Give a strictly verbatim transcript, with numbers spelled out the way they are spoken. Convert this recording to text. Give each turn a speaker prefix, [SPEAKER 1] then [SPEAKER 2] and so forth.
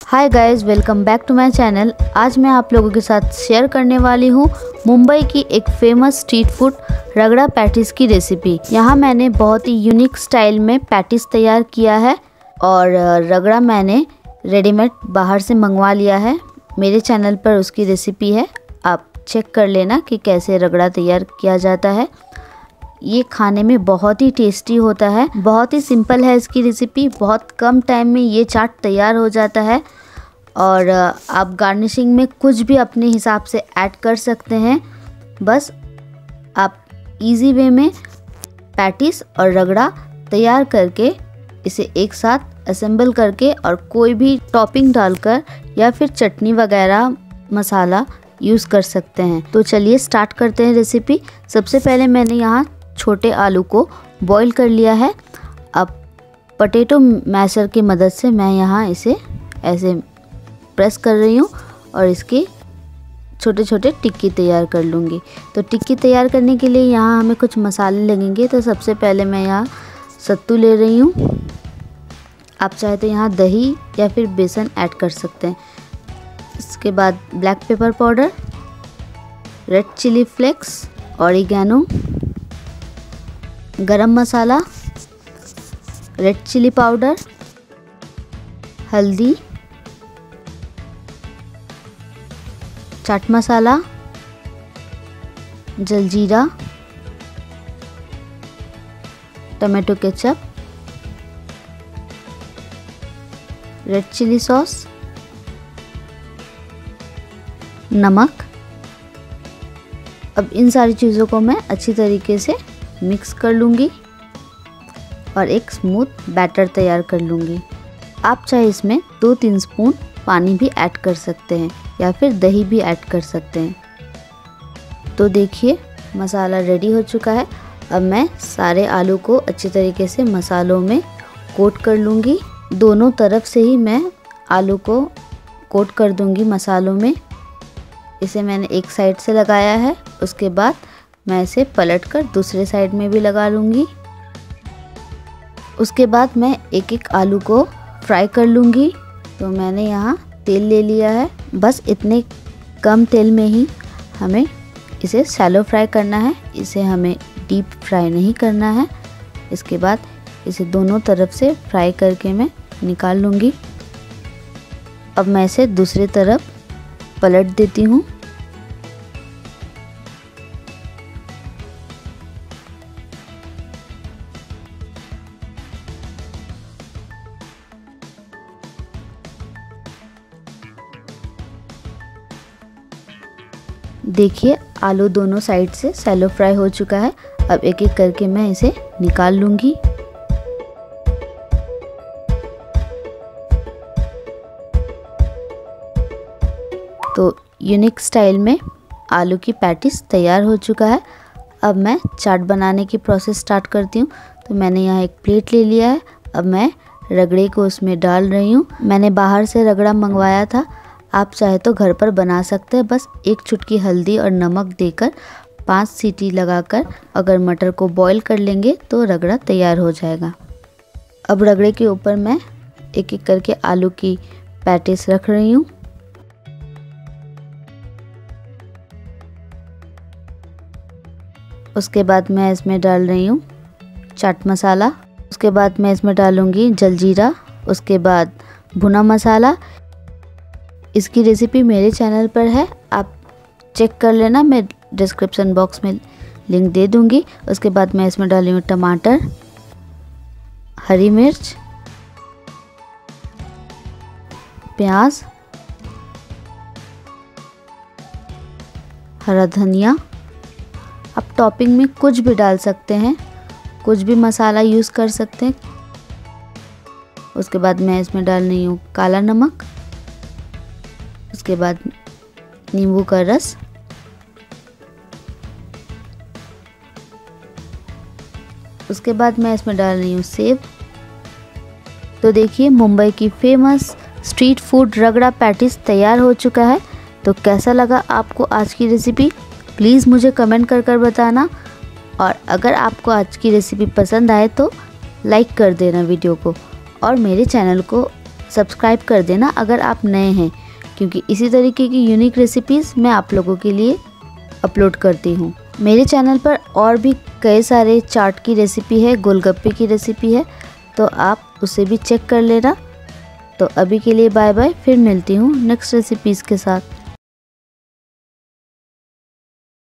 [SPEAKER 1] Hi guys, welcome back to my channel. आज मैं आप लोगों के साथ शेयर करने वाली हूँ मुंबई की एक famous street food ragda patties की रेसिपी। यहाँ मैंने बहुत ही यूनिक स्टाइल में पैटीज़ तैयार किया है और रगड़ा मैंने रेडीमेड बाहर से मंगवा लिया है। मेरे चैनल पर उसकी रेसिपी है, आप चेक कर लेना कि कैसे रगड़ा तैयार किया जाता है। ये खाने में बहुत ही टेस्टी होता है, बहुत ही सिंपल है इसकी रेसिपी। बहुत कम टाइम में ये चाट तैयार हो जाता है और आप गार्निशिंग में कुछ भी अपने हिसाब से ऐड कर सकते हैं। बस आप इजी वे में पैटीज़ और रगड़ा तैयार करके इसे एक साथ असेंबल करके और कोई भी टॉपिंग डालकर या फिर चटनी वगैरह मसाला यूज़ कर सकते हैं। तो चलिए स्टार्ट करते हैं रेसिपी। सबसे पहले मैंने यहाँ छोटे आलू को बॉईल कर लिया है। अब पोटैटो मैशर की मदद से मैं यहाँ इसे ऐसे प्रेस कर रही हूँ और इसके छोटे छोटे टिक्की तैयार कर लूँगी। तो टिक्की तैयार करने के लिए यहाँ हमें कुछ मसाले लगेंगे। तो सबसे पहले मैं यहाँ सत्तू ले रही हूँ। आप चाहे तो यहाँ दही या फिर बेसन ऐड कर सकते हैं। इसके बाद black pepper powder, red chilli flakes, oregano, garam masala, red chilli powder, हल्दी, chaat masala, jaljeera, tomato ketchup, red chilli sauce, नमक। अब इन सारी चीज़ों को मैं अच्छी तरीके से मिक्स कर लूँगी और एक स्मूथ बैटर तैयार कर लूँगी। आप चाहे इसमें दो तीन स्पून पानी भी ऐड कर सकते हैं या फिर दही भी ऐड कर सकते हैं। तो देखिए मसाला रेडी हो चुका है। अब मैं सारे आलू को अच्छी तरीके से मसालों में कोट कर लूँगी। दोनों तरफ से ही मैं आलू को कोट कर दूँगी मसालों में। इसे मैंने एक साइड से लगाया है, उसके बाद मैं इसे पलटकर दूसरे साइड में भी लगा लूँगी। उसके बाद मैं एक एक आलू को फ्राई कर लूँगी। तो मैंने यहाँ तेल ले लिया है। बस इतने कम तेल में ही हमें इसे शैलो फ्राई करना है, इसे हमें डीप फ्राई नहीं करना है। इसके बाद इसे दोनों तरफ से फ्राई करके मैं निकाल लूँगी। अब मैं इसे दूसरी तरफ पलट देती हूँ। देखिए आलू दोनों साइड से शैलो फ्राई हो चुका है। अब एक एक करके मैं इसे निकाल लूँगी। तो यूनिक स्टाइल में आलू की पैटीज़ तैयार हो चुका है। अब मैं चाट बनाने की प्रोसेस स्टार्ट करती हूँ। तो मैंने यहाँ एक प्लेट ले लिया है। अब मैं रगड़े को उसमें डाल रही हूँ। मैंने बाहर से रगड़ा मंगवाया था, आप चाहे तो घर पर बना सकते हैं। बस एक चुटकी हल्दी और नमक देकर पांच सीटी लगाकर अगर मटर को बॉईल कर लेंगे तो रगड़ा तैयार हो जाएगा। अब रगड़े के ऊपर मैं एक एक करके आलू की पैटीज़ रख रही हूँ। उसके बाद मैं इसमें डाल रही हूँ चाट मसाला। उसके बाद मैं इसमें डालूँगी जलजीरा। उसके बाद भुना मसाला। इसकी रेसिपी मेरे चैनल पर है, आप चेक कर लेना, मैं डिस्क्रिप्शन बॉक्स में लिंक दे दूँगी। उसके बाद मैं इसमें डाली हूँ टमाटर, हरी मिर्च, प्याज, हरा धनिया। आप टॉपिंग में कुछ भी डाल सकते हैं, कुछ भी मसाला यूज़ कर सकते हैं। उसके बाद मैं इसमें डाल रही हूँ काला नमक। उसके बाद नींबू का रस, उसके बाद मैं इसमें डाल रही हूँ सेव। तो देखिए मुंबई की famous street food ragda patties तैयार हो चुका है। तो कैसा लगा आपको आज की रेसिपी, प्लीज़ मुझे कमेंट कर कर बताना। और अगर आपको आज की रेसिपी पसंद आए तो लाइक कर देना वीडियो को और मेरे चैनल को सब्सक्राइब कर देना अगर आप नए हैं, क्योंकि इसी तरीके की यूनिक रेसिपीज़ मैं आप लोगों के लिए अपलोड करती हूँ। मेरे चैनल पर और भी कई सारे चाट की रेसिपी है, गोलगप्पे की रेसिपी है, तो आप उसे भी चेक कर लेना। तो अभी के लिए बाय बाय, फिर मिलती हूँ नेक्स्ट रेसिपीज़ के साथ।